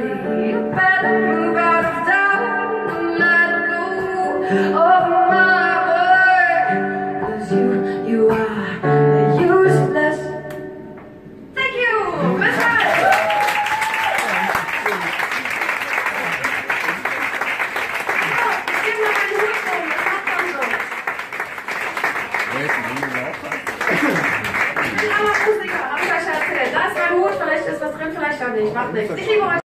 You better move out of town and let go of my word. 'Cause you are useless. Thank you! Mascha! Musiker, hab ich euch erzählt. Da ist mein Hut, vielleicht ist was drin, vielleicht auch nicht. Macht nichts. Ich liebe euch.